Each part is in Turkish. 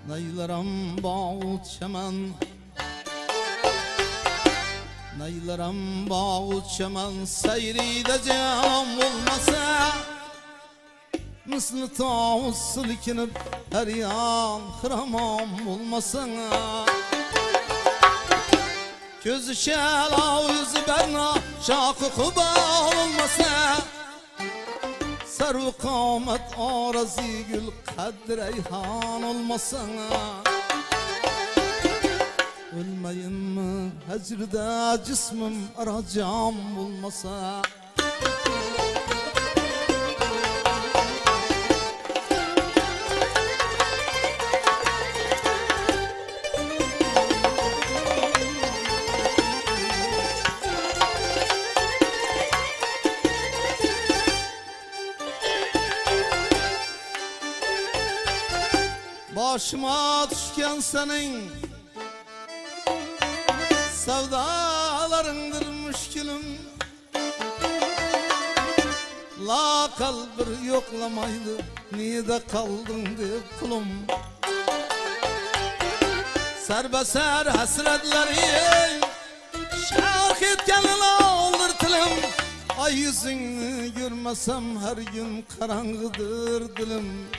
Neylerim bağut çemen, neylerim bağut çemen, seyredeceğim olmasa misli tavus silkinip her yan hıramam olmasın. Gözü şela yüzü berna şakı kuba olmasa Serv kamet arazi gül kadr reyhan olmasın. Ölmeyin mi hecrde cismim aracam olmasa Başıma düşken senin sevdalarındır müşkülüm. La kalbir yoklamaydı, nide kaldın deyip kulum. Serbeser hasretleri şark etkenine olur tilim. Ay yüzünü görmesem her gün karanlıdır dilim.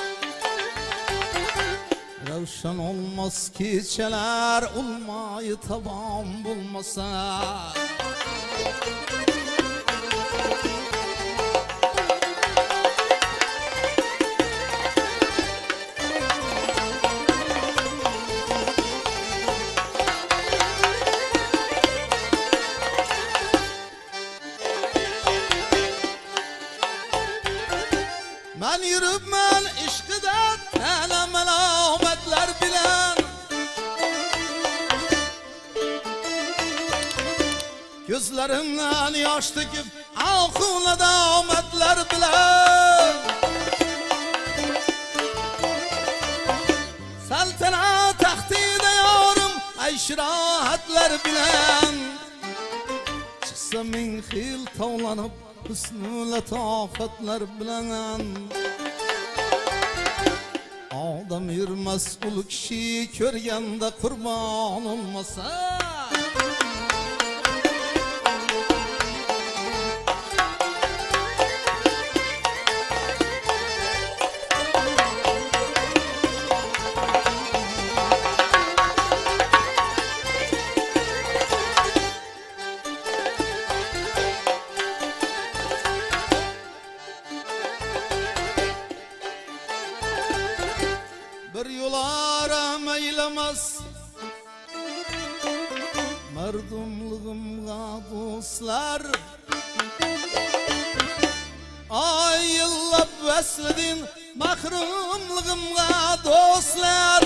Revşen olmaz ki çeler olmayı taban bulmasa Ben yürüp ben işkıda tene melametler bilen gözlerimden yaş döküp akına dametler bilen Saltanat tahtide yarım ayş rahatler bilen Çıksa min xil tavlanıp hüsnü letafetler bilen Adam yürmez ulu kişi körgende kurban olmasa bir yolara meylemez merdumluğumga dostlar Ay yıllap vesledin mahrumluğumga dostlar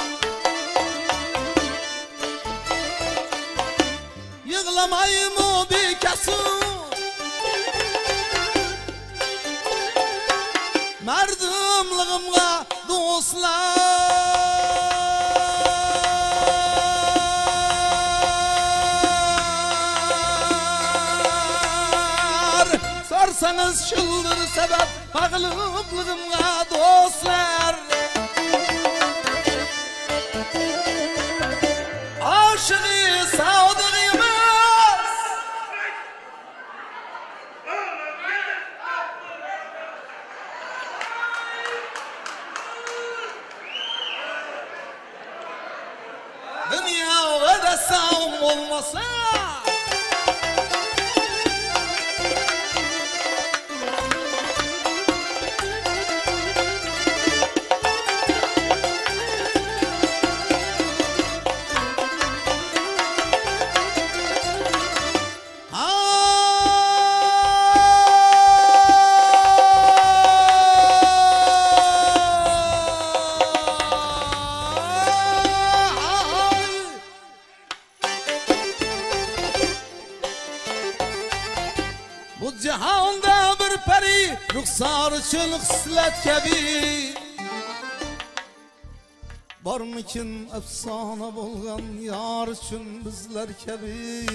Yığlamayım o bir kesim merdumluğumga dostlar Sorsanız şıldır sebep bağlılığımga dostlar Aşığı sadıgımız Dünya ve sağım olmasa Bu cihanda bir peri ruhsar için xislet kebi Barmikin efsane bolgan yar için bizler kebi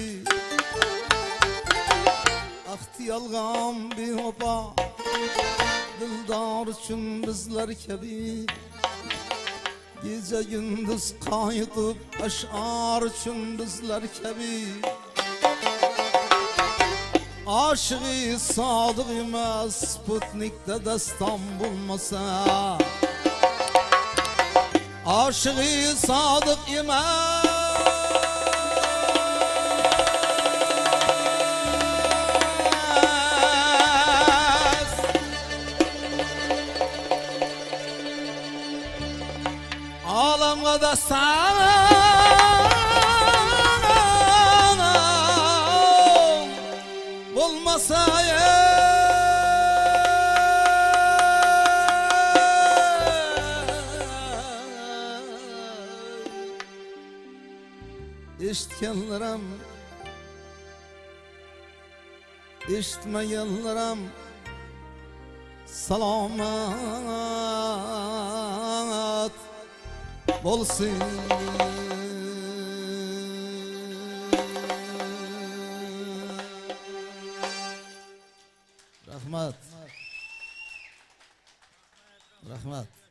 Ahti yalgam bir hopa dildar için bizler kebi Gece gündüz kayıtıp aşar üçün bizler kebi Aşığı sadık imez Sputnik'te destan bulmasa Aşığı sadık imez Alamga destan bulmasa İşitkenlerim İşitmeyenlerim selamet bolsun Rahmat.